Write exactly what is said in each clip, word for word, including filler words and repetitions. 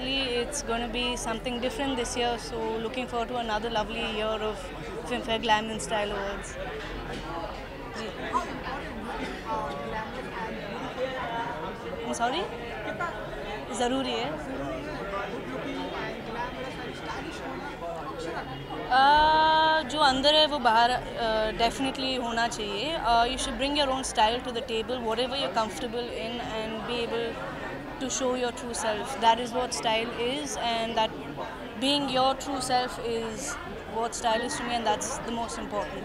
obviously it's going to be something different this year, so looking forward to another lovely year of Filmfare Glamour and Style Awards. I'm sorry? ज़रूरी है uh, जो अंदर है वो बाहर definitely uh, होना चाहिए. You should bring your own style to the table, whatever you're comfortable in, and be able to show your true self. That is what style is, and that being your true self is what style is to me, and that's the most important.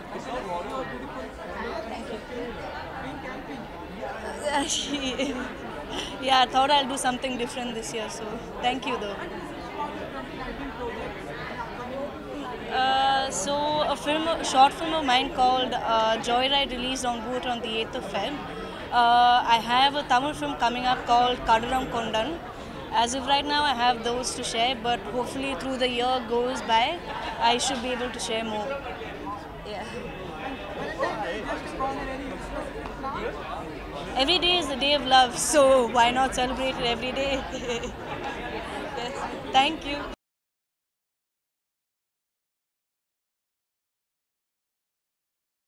Thank you. Yeah, I thought I'll do something different this year, so thank you though. Uh, so a film, a short film of mine called uh, Joyride released on Boot on the eighth of February. Uh, I have a Tamil film coming up called Kaduram Kondan. As of right now, I have those to share, but hopefully through the year goes by, I should be able to share more. Yeah. Every day is the day of love, so why not celebrate it every day? Yes. Thank you.